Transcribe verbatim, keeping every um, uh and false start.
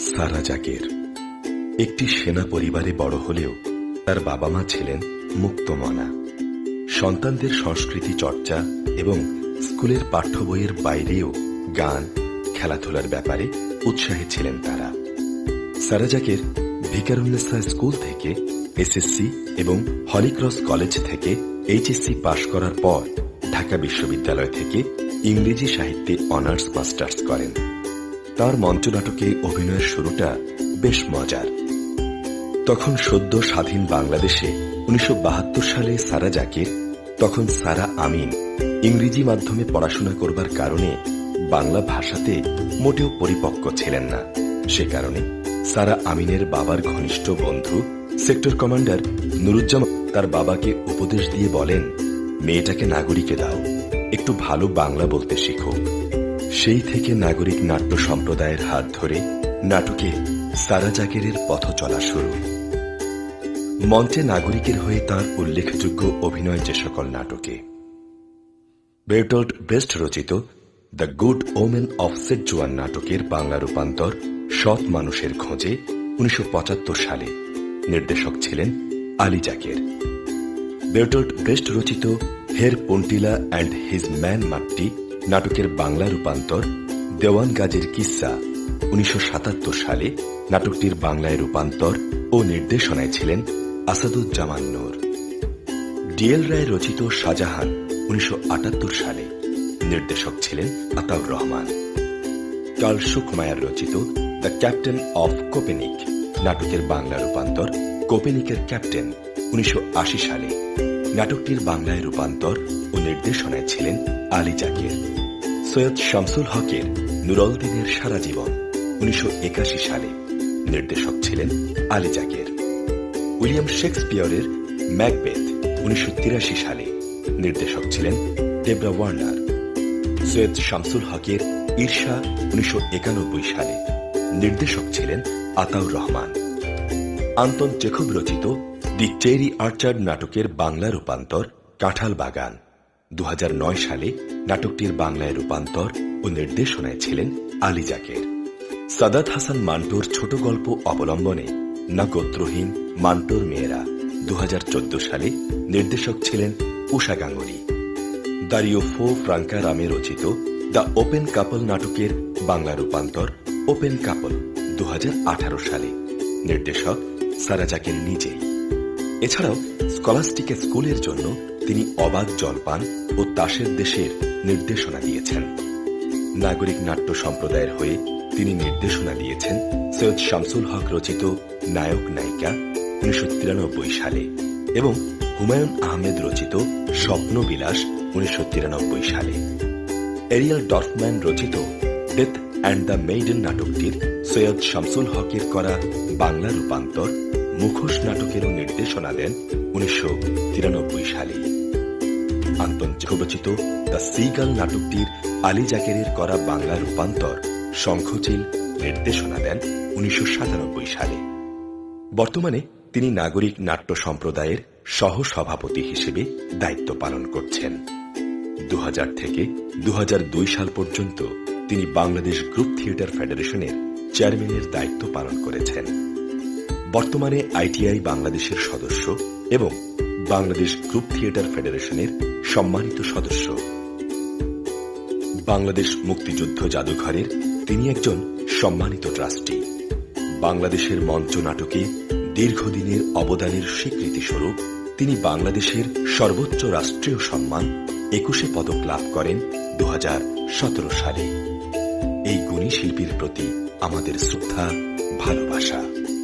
সারা জাকের একটি সেনা পরিবারে বড় হলেও তার বাবা মা ছিলেন মুক্তমনা। সন্তানদের সংস্কৃতি চর্চা এবং স্কুলের পাঠ্য বইয়ের বাইরেও গান, খেলাধুলার ব্যাপারে উৎসাহী ছিলেন তারা। সারা জাকের ভিকারুন্নেসা স্কুল থেকে এসএসসি এবং হলিক্রস কলেজ থেকে এইচএসসি পাশ করার পর ঢাকা বিশ্ববিদ্যালয় থেকে ইংরেজি সাহিত্যে অনার্স মাস্টার্স করেন। তার মঞ্চনাটকে অভিনয়ের শুরুটা বেশ মজার। তখন সদ্য স্বাধীন বাংলাদেশে উনিশশো বাহাত্তর সালে সারা জাকের, তখন সারা আমিন ইংরেজি মাধ্যমে পড়াশোনা করবার কারণে বাংলা ভাষাতে মোটেও পরিপক্ক ছিলেন না। সে কারণে সারা আমিনের বাবার ঘনিষ্ঠ বন্ধু সেক্টর কমান্ডার নুরুজ্জামান তার বাবাকে উপদেশ দিয়ে বলেন, মেয়েটাকে নাগরিকে দাও, একটু ভালো বাংলা বলতে শিখো। সেই থেকে নাগরিক নাট্য সম্প্রদায়ের হাত ধরে নাটকে সারা জাকেরের পথ চলা শুরু। মঞ্চে নাগরিকের হয়ে তার উল্লেখযোগ্য অভিনয় যে সকল নাটকে: বেরটোল্ট ব্রেস্ট রচিত the good woman of Setzuan নাটকের বাংলা রূপান্তর সৎ মানুষের খোঁজে উনিশশো পঁচাত্তর সালে, নির্দেশক ছিলেন আলী জাকের। বেরটোল্ট ব্রেস্ট রচিত Herr Puntila and his man Matti নাটকের বাংলা রূপান্তর দেওয়ান গাজীর কিস্সা উনিশশো সাতাত্তর সালে, নাটকটির বাংলায় রূপান্তর ও নির্দেশনায় ছিলেন আসাদুজ্জামান নূর। ডিএল রায় রচিত শাহজাহান উনিশশো আটাত্তর সালে, নির্দেশক ছিলেন আতাউর রহমান। কার্ল শুকমায়ার রচিত দ্য ক্যাপ্টেন অফ কোপেনিক নাটকের বাংলা রূপান্তর কোপেনিকের ক্যাপ্টেন উনিশশো আশি সালে, নাটকটির বাংলায় রূপান্তর ও নির্দেশনায় ছিলেন আলী জাকের। সৈয়দ শামসুল হকের নুরুল দিনের সারা জীবন উনিশশো একাশি সালে, নির্দেশক ছিলেন আলী জাকের। উইলিয়াম শেক্সপিয়রের ম্যাকবেথ উনিশশো তিরাশি সালে, নির্দেশক ছিলেন ডেবরা ওয়ার্নার। সৈয়দ শামসুল হকের ঈর্ষা উনিশশো একানব্বই সালে, নির্দেশক ছিলেন আতাউর রহমান। আন্তন চেখভ রচিত দি চেরি আর্চার্ড নাটকের বাংলা রূপান্তর কাঁঠাল বাগান দু হাজার নয় সালে, নাটকটির বাংলায় রূপান্তর ও নির্দেশনায় ছিলেন আলী জাকের। সাদাত হাসান মান্টোর ছোট গল্প অবলম্বনে না গোত্রহীন মান্টোর মেয়েরা দু হাজার চোদ্দ সালে, নির্দেশক ছিলেন উষা গাঙ্গুলি। দারিও ফো ফ্রাঙ্কা রামে রচিত দ্য ওপেন কাপল নাটকের বাংলা রূপান্তর ওপেন কাপল দু হাজার আঠারো সালে, নির্দেশক সারা জাকের নিজেই। এছাড়াও স্কলাস্টিকা স্কুলের জন্য তিনি অবাধ জলপান ও তাসের দেশের নির্দেশনা দিয়েছেন। নাগরিক নাট্য সম্প্রদায়ের হয়ে তিনি নির্দেশনা দিয়েছেন সৈয়দ শামসুল হক রচিত নায়ক নায়িকা উনিশশো তিরানব্বই সালে এবং হুমায়ুন আহমেদ রচিত স্বপ্নবিলাস উনিশশো তিরানব্বই সালে। এরিয়াল ডরফম্যান রচিত ডেথ অ্যান্ড দ্য মেইডেন নাটকটির সৈয়দ শামসুল হকের করা বাংলা রূপান্তর মুখোশ নাটকেরও নির্দেশনা দেন উনিশশো তিরানব্বই সালে। আন্তন চেখভ রচিত দ্য সিগাল নাটকটির আলী জাকেরের করা বাংলা রূপান্তর শঙ্খচিল নির্দেশনা দেন উনিশশো সাতানব্বই সালে। বর্তমানে তিনি নাগরিক নাট্য সম্প্রদায়ের সহ সভাপতি হিসেবে দায়িত্ব পালন করছেন। দু হাজার থেকে দু হাজার দুই সাল পর্যন্ত তিনি বাংলাদেশ গ্রুপ থিয়েটার ফেডারেশনের চেয়ারম্যানের দায়িত্ব পালন করেছেন। বর্তমানে আইটিআই বাংলাদেশের সদস্য এবং বাংলাদেশ গ্রুপ থিয়েটার ফেডারেশনের সম্মানিত সদস্য। বাংলাদেশ মুক্তিযুদ্ধ জাদুঘরের তিনি একজন সম্মানিত ট্রাস্টি। বাংলাদেশের মঞ্চ নাটকে দীর্ঘদিনের অবদানের স্বীকৃতি স্বরূপ তিনি বাংলাদেশের সর্বোচ্চ রাষ্ট্রীয় সম্মান একুশে পদক লাভ করেন দু হাজার সতেরো সালে। এই গুণী শিল্পীর প্রতি আমাদের শ্রদ্ধা, ভালোবাসা।